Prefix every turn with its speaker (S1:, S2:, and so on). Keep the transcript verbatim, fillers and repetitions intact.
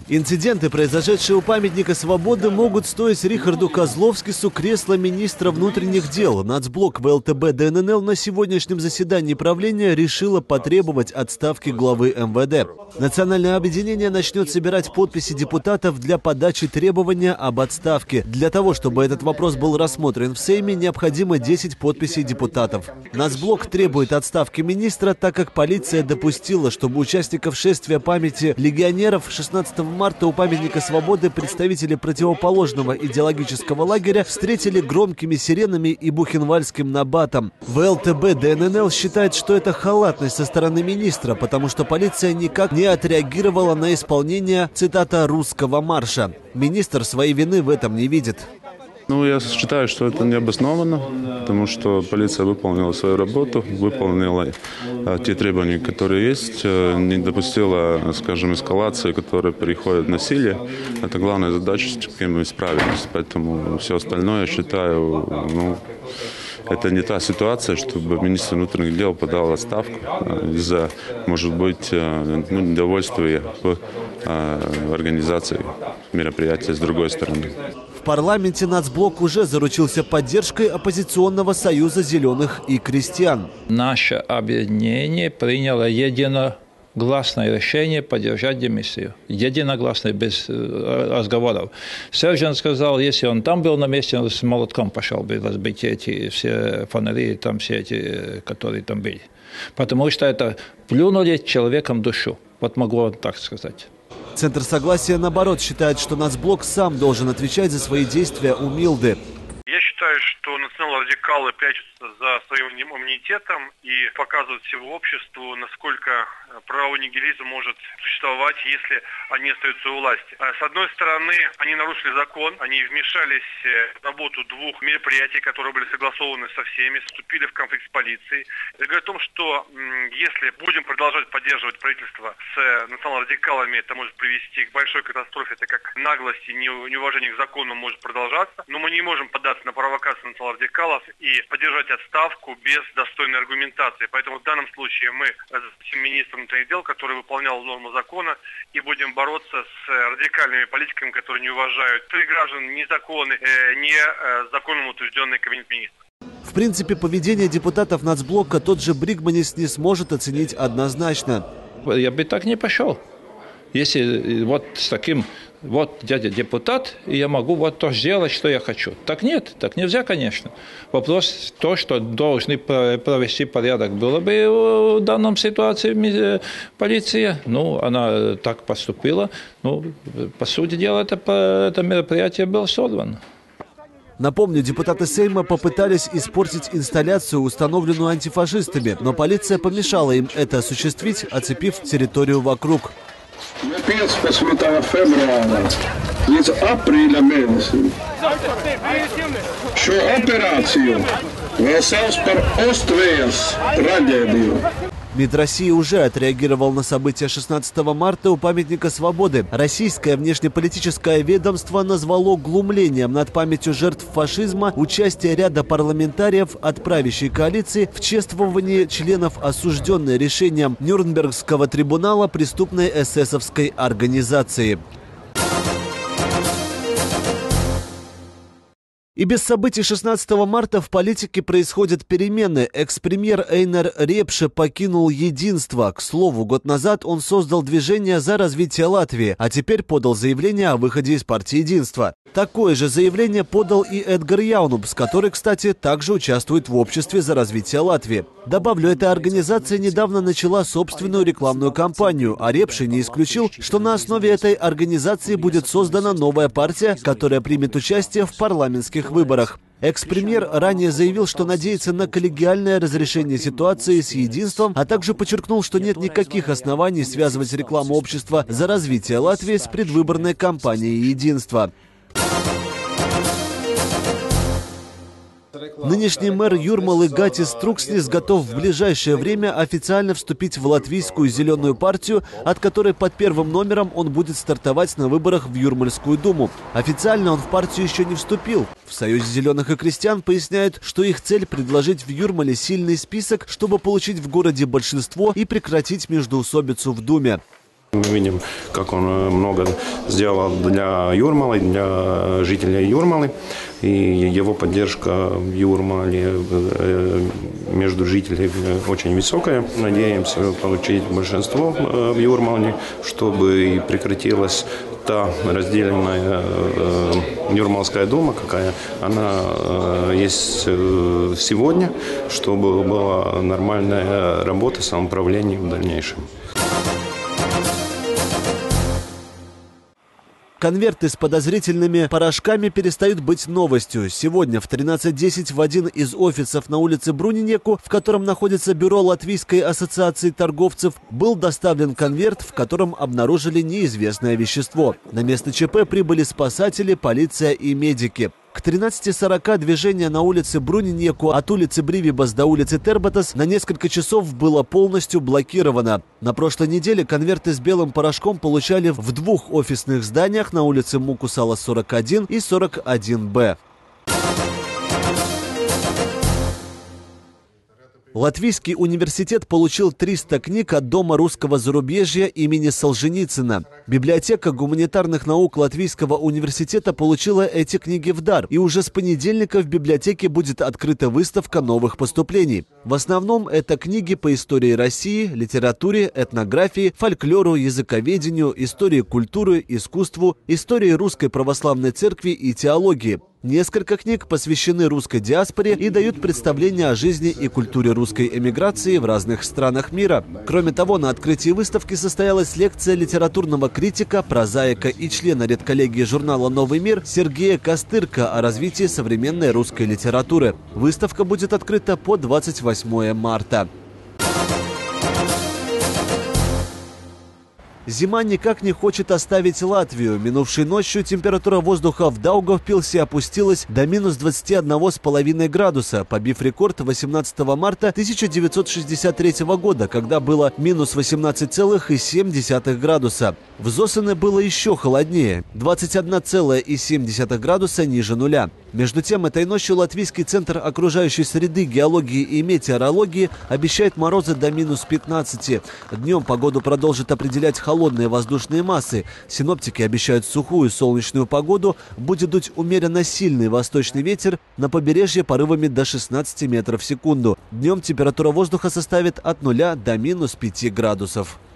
S1: Инциденты, произошедшие у памятника свободы, могут стоить Рихарду Козловскису кресла министра внутренних дел. Нацблок вэ эл тэ бэ дэ эн эн эл на сегодняшнем заседании правления решило потребовать отставки главы эм вэ дэ. Национальное объединение начнет собирать подписи депутатов для подачи требования об отставке. Для того, чтобы этот вопрос был рассмотрен в Сейме, необходимо десять подписей депутатов. Нацблок требует отставки министра, так как полиция допустила, чтобы участников шествия памяти легионеров шестнадцатого марта у памятника свободы представители противоположного идеологического лагеря встретили громкими сиренами и бухенвальдским набатом. вэ эл тэ бэ дэ эн эн эл считает, что это халатность со стороны министра, потому что полиция никак не отреагировала на исполнение, цитата, «русского марша». Министр своей вины в этом не видит.
S2: Ну, я считаю, что это необоснованно, потому что полиция выполнила свою работу, выполнила а, те требования, которые есть, а, не допустила, скажем, эскалации, которые переходят в насилие. Это главная задача, с чем мы справились. Поэтому все остальное, я считаю, ну, это не та ситуация, чтобы министр внутренних дел подал отставку из-за, может быть, ну, недовольствия в а, организации мероприятия с другой стороны.
S1: В парламенте Нацблок уже заручился поддержкой оппозиционного союза зеленых и крестьян.
S3: Наше объединение приняло единогласное решение поддержать демиссию. Единогласное, без разговоров. Сержант сказал, если он там был на месте, он с молотком пошел бы разбить эти все фонари, там все эти, которые там были. Потому что это плюнули человеком душу. Вот могу так сказать.
S1: Центр согласия, наоборот, считает, что Нацблок сам должен отвечать за свои действия у Милды.
S4: Я считаю, что национал-радикалы прячутся за своим иммунитетом и показывают всему обществу, насколько правовой нигилизм может существовать, если они остаются у власти. С одной стороны, они нарушили закон, они вмешались в работу двух мероприятий, которые были согласованы со всеми, вступили в конфликт с полицией. Я говорю о том, что если будем продолжать поддерживать правительство с национал-радикалами, это может привести к большой катастрофе, так как наглость и неуважение к закону может продолжаться. Но мы не можем поддаться на провокации национал-радикалов и поддержать отставку без достойной аргументации. Поэтому в данном случае мы с министром внутренних дел, который выполнял норму закона, и будем бороться с радикальными политиками, которые не уважают ни граждан, ни законы, ни законом утвержденный кабинет министров.
S1: В принципе, поведение депутатов Нацблока тот же Бригманис не сможет оценить однозначно.
S3: Я бы так не пошел. Если вот с таким, вот дядя депутат, и я могу вот то сделать, что я хочу. Так нет, так нельзя, конечно. Вопрос то, что должны провести порядок, было бы в данном ситуации полиция. Ну, она так поступила. Ну, по сути дела, это, это мероприятие было сорвано.
S1: Напомню, депутаты Сейма попытались испортить инсталляцию, установленную антифашистами, но полиция помешала им это осуществить, оцепив территорию вокруг.
S5: пятнадцатого февраля из апреля месяца, что операцию весels par Ostvējas трагедию.
S1: МИД России уже отреагировал на события шестнадцатого марта у памятника свободы. Российское внешнеполитическое ведомство назвало глумлением над памятью жертв фашизма участие ряда парламентариев от правящей коалиции в чествовании членов осужденной решением Нюрнбергского трибунала преступной эсэсовской организации. И без событий шестнадцатого марта в политике происходят перемены. Экс-премьер Эйнар Репше покинул «Единство». К слову, год назад он создал движение за развитие Латвии, а теперь подал заявление о выходе из партии «Единство». Такое же заявление подал и Эдгар Яунубс, который, кстати, также участвует в обществе за развитие Латвии. Добавлю, эта организация недавно начала собственную рекламную кампанию, а Репше не исключил, что на основе этой организации будет создана новая партия, которая примет участие в парламентских выборах. Экс-премьер ранее заявил, что надеется на коллегиальное разрешение ситуации с «Единством», а также подчеркнул, что нет никаких оснований связывать рекламу общества за развитие Латвии с предвыборной кампанией «Единства». Нынешний мэр Юрмалы Гатис Трукснис готов в ближайшее время официально вступить в латвийскую зеленую партию, от которой под первым номером он будет стартовать на выборах в Юрмальскую думу. Официально он в партию еще не вступил. В Союзе зеленых и крестьян поясняют, что их цель предложить в Юрмале сильный список, чтобы получить в городе большинство и прекратить междоусобицу в Думе.
S6: Мы видим, как он много сделал для Юрмалы, для жителей Юрмалы. И его поддержка в Юрмале между жителями очень высокая. Надеемся получить большинство в Юрмале, чтобы прекратилась та разделенная Юрмалская дума, какая она есть сегодня, чтобы была нормальная работа самоуправления в дальнейшем.
S1: Конверты с подозрительными порошками перестают быть новостью. Сегодня в тринадцать десять в один из офисов на улице Брунинеку, в котором находится бюро Латвийской ассоциации торговцев, был доставлен конверт, в котором обнаружили неизвестное вещество. На место ЧП прибыли спасатели, полиция и медики. К тринадцати сорока движение на улице Брунинеку от улицы Бривибас до улицы Тербатас на несколько часов было полностью блокировано. На прошлой неделе конверты с белым порошком получали в двух офисных зданиях на улице Мукусала сорок один и сорок один Б. Латвийский университет получил триста книг от Дома русского зарубежья имени Солженицына. Библиотека гуманитарных наук Латвийского университета получила эти книги в дар. И уже с понедельника в библиотеке будет открыта выставка новых поступлений. В основном это книги по истории России, литературе, этнографии, фольклору, языковедению, истории культуры, искусству, истории Русской Православной Церкви и теологии. Несколько книг посвящены русской диаспоре и дают представление о жизни и культуре русской эмиграции в разных странах мира. Кроме того, на открытии выставки состоялась лекция литературного критика, прозаика и члена редколлегии журнала «Новый мир» Сергея Костырка о развитии современной русской литературы. Выставка будет открыта по двадцать восьмое марта. Зима никак не хочет оставить Латвию. Минувшей ночью температура воздуха в Даугавпилсе опустилась до минус двадцати одного с половиной градуса, побив рекорд восемнадцатого марта тысяча девятьсот шестьдесят третьего года, когда было минус восемнадцать целых семь десятых градуса. В Зосене было еще холоднее – двадцать одна целая семь десятых градуса ниже нуля. Между тем, этой ночью Латвийский центр окружающей среды, геологии и метеорологии обещает морозы до минус пятнадцати. Днем погоду продолжит определять холодные воздушные массы. Синоптики обещают сухую солнечную погоду, будет дуть умеренно сильный восточный ветер, на побережье порывами до шестнадцати метров в секунду. Днем температура воздуха составит от нуля до минус пяти градусов.